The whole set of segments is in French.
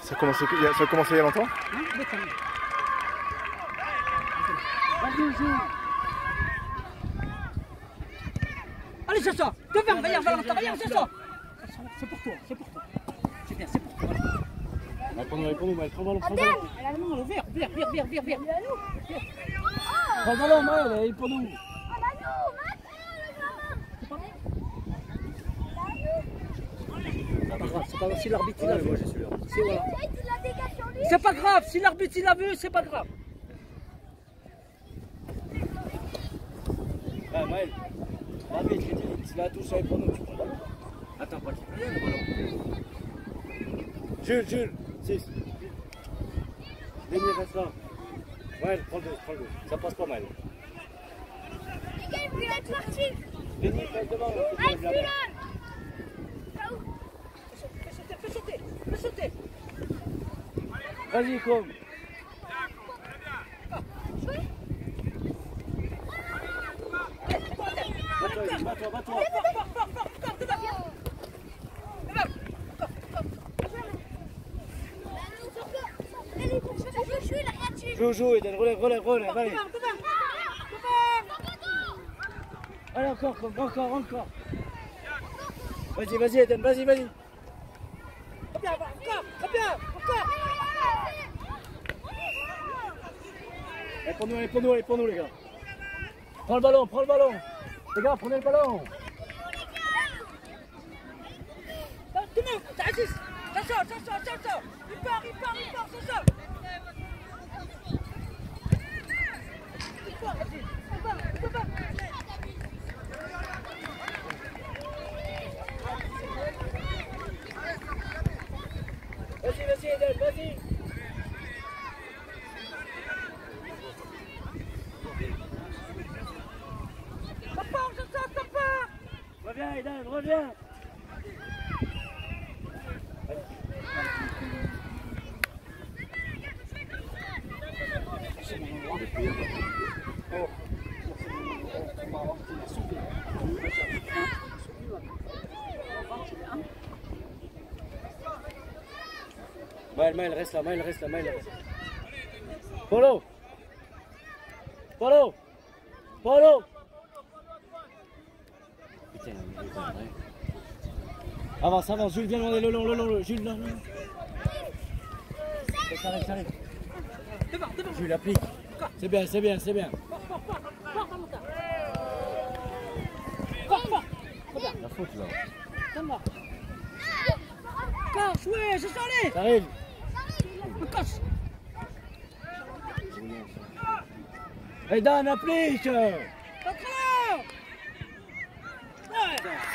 Ça a commencé il y a longtemps? Allez, Chacha, devant, regarde, Valentin, regarde, Chacha. C'est pour toi, c'est pour toi. C'est bien, c'est pour toi. Allez, pour nous, Maël, prends le ballon, prends le ballon. Elle a le main, vert. Prends le ballon, Maël, il est pour nous. C'est pas grave, c'est pas grave, si l'arbitre il a vu. C'est pas grave, si l'arbitre il a vu, c'est pas grave. Ah, Maël, l'arbitre, il dit, s'il a touché pour nous, tu prends le ballon. Attends, pas qu'il le ballon. Jules, 6. Denis, reste là. Maël, prends le 2. Ça passe pas mal. Denis, reste devant. Fais sauter. Vas-y, Com. Va-toi. Joue, Eden, relève, allez. Allez, encore. Vas-y, Eden, vas-y. Encore. Allez, pour nous, les gars. Prends le ballon. Les gars, prenez le ballon. Tenez, Aziz. Chacha. Il part, Chacha. Il part, Aziz. Il part. Vas-y, Eden, vas-y. Ça part. Reviens, Eden, reviens. Maël, reste là. Polo. Putain, avance, Jules, viens, on est le long, Jules, là. Ça arrive. Devant. Jules, applique. C'est bien. Fort. La faute, là. Donne-moi. Casse, ouais, c'est ça, allez. Ça arrive. Casse. Hey, Dan, applique. Contre-là. Ouais.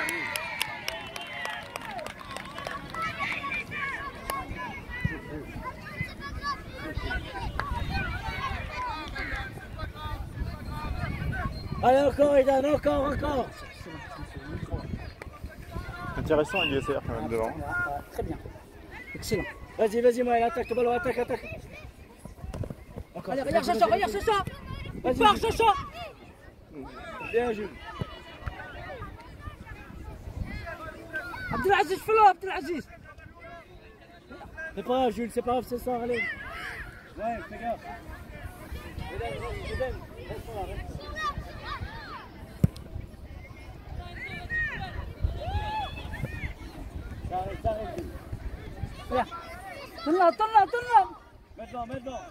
Allez, encore, Aidan, encore. Intéressant l'ISR quand même devant. Très bien. Excellent. Vas-y, Maël, attaque le ballon, attaque. Encore. Allez, regarde ça. Vas-y. Il part, Chacha. Bien, Jules. Abdelaziz, fais-le, Abdelaziz. C'est pas grave, Jules, c'est ça, allez. Ouais, fais gaffe. Eden, reste là. Ça arrive, Jules. Regarde. Donne-la. Maintenant.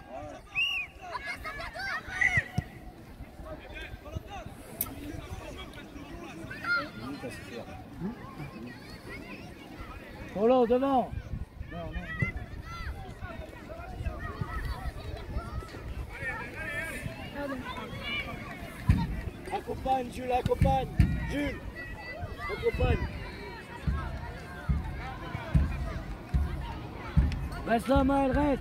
Polo, devant. Non. Accompagne, Jules. Accompagne. Reste là, Maël, reste.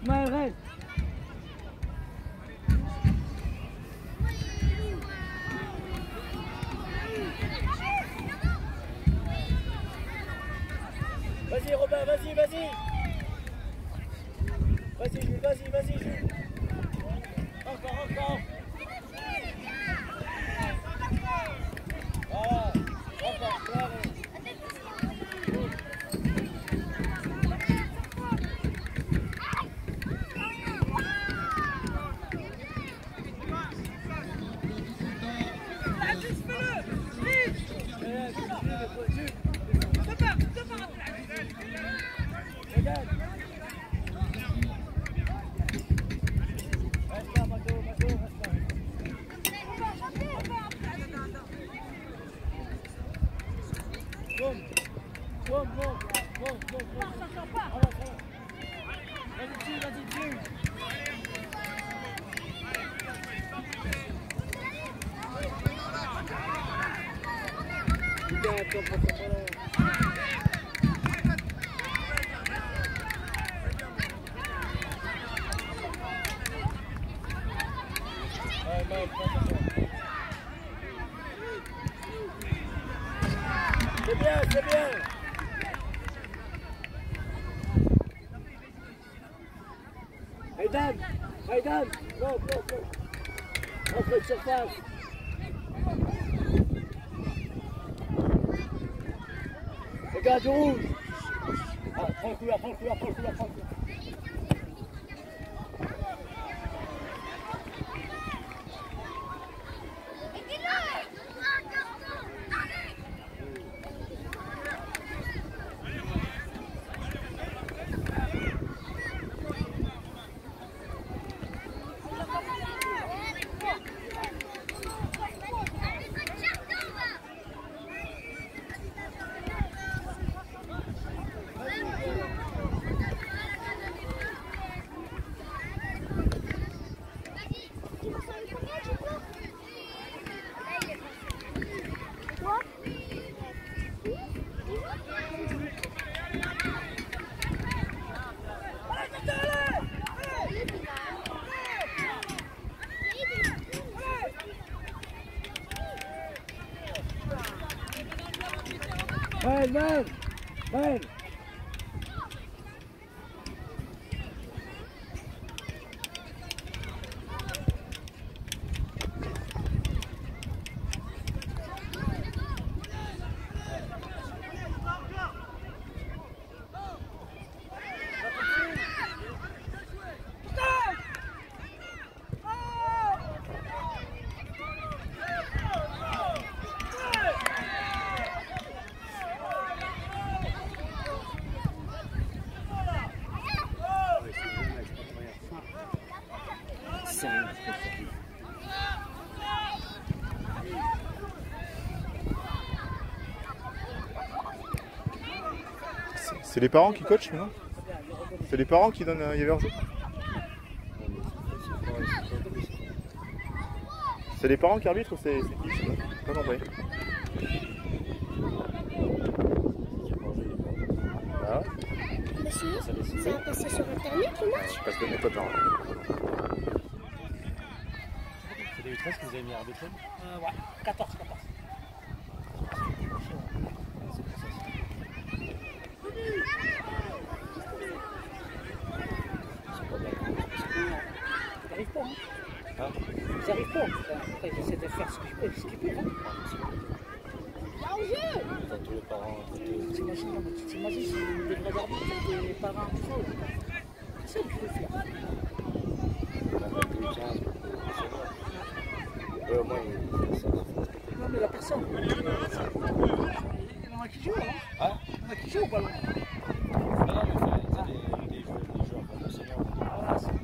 Vas-y, Robin, vas-y. Vas-y, Jules. Encore. Voilà. Encore, bravo. C'est bien, c'est bien. Haydan, Haydan, non. Entre de surface. Regarde du rouge. Ah, prends le couleur. Man. C'est les parents qui coachent, non? C'est les parents qui donnent il y avait hors-jeu. C'est les parents qui arbitrent ou c'est qui? Pas compris. Ah ouais? Mais si, ça va passer sur internet le match. Parce que mes potes en... C'est des 13 que vous avez mis à arbitrer? Ouais, 14. Ils n'arrivent pas, hein. Ils n'arrivent pas. Après, ils essaient de faire ce qu'ils peuvent. T'as tous les parents. T'imagines si des vrais arbitres avec des parents, tout ça. C'est ça qu'il faut faire. Au moins, ça va. Non, mais la personne. Il y en a qui jouent, hein. Il y en a qui jouent au ballon. Les joueurs comme seniors. Voilà, c'est...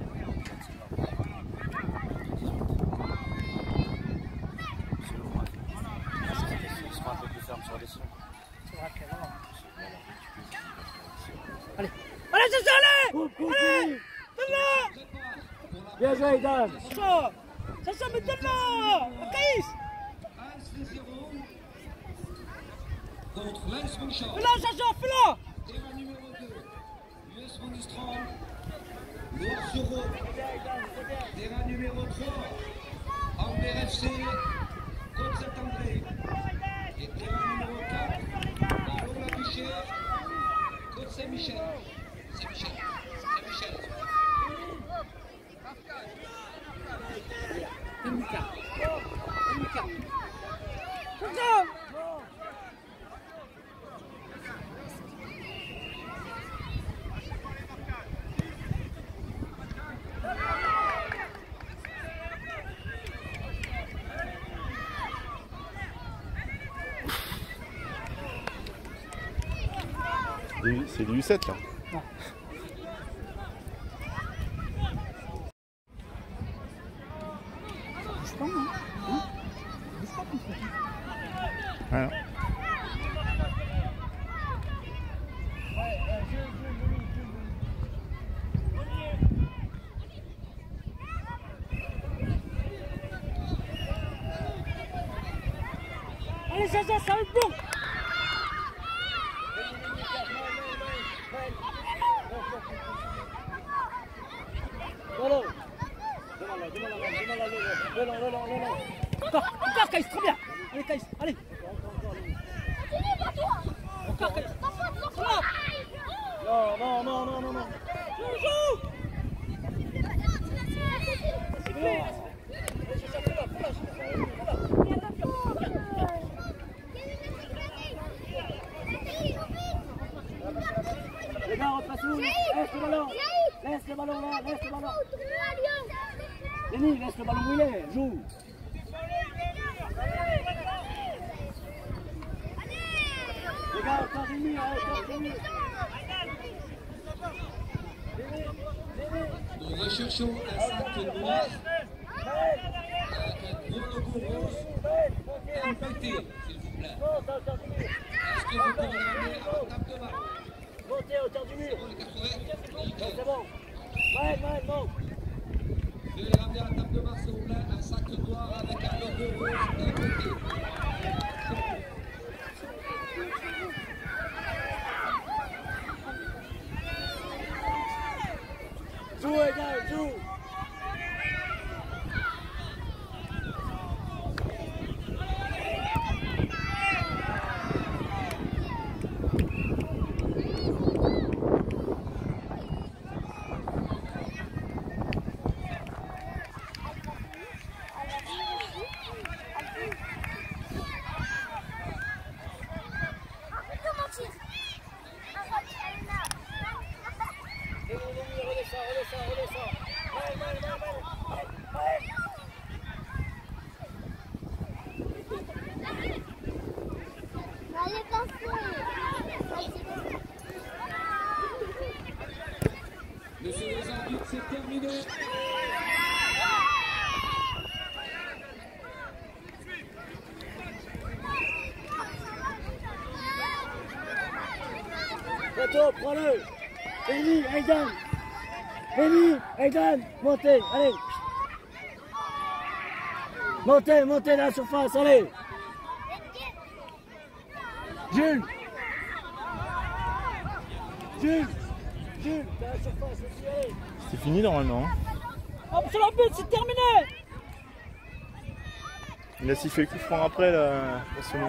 Ils seront un peu plus fermes sur les sons. C'est vrai que non. Allez, c'est ça, allez! Allez! Donne-la! Bien joué, Dan! Ça, mais donne-la! Caïs! Contre Lance Bouchard. Fais-la, Chacha, fais-la! Terrain numéro 2, US Monistron. Lourd sur Rome. Terrain numéro 3, Amber FC, Côte Saint-André. Et terrain numéro 4, Pavlov la Buchère, Côte Saint-Michel. Saint-Michel. C'est du U7 là. Bouge pas, hein? Bouge pas comme ça. Voilà. Allez, ça va être bon! Les gars, repasse-nous. Laisse le ballon. Laisse le ballon là, laisse le ballon. Denis, laisse le ballon où il est, joue. Les gars, encore une minute, encore une minute. Nous recherchons un sac noir avec un gros logo rouge MPT, s'il vous plaît. Est-ce que vous pouvez l'amener à votre table de marque? Montez à hauteur du mur. Pour les 80, C'est bon. Ouais, monte. veuillez les ramener à la table de marque, s'il vous plaît, un sac noir avec un logo rouge MPT. Joue, les gars, joue. Monsieur les arbitres, c'est terminé. Bateau, prends-le. Benny, Aidan. Benny, Aidan, montez, allez. Montez dans la surface, allez. Jules, dans la surface aussi, allez. C'est fini normalement. Oh, c'est la but, c'est terminé. Il a sifflé le coup franc après la semaine.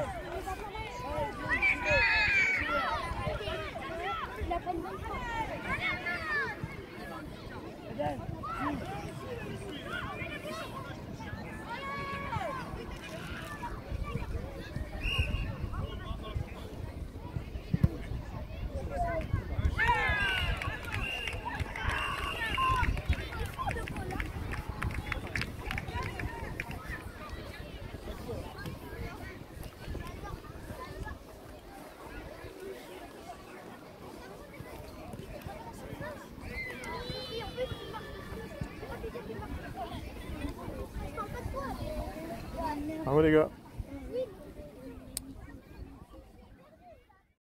Bravo les gars.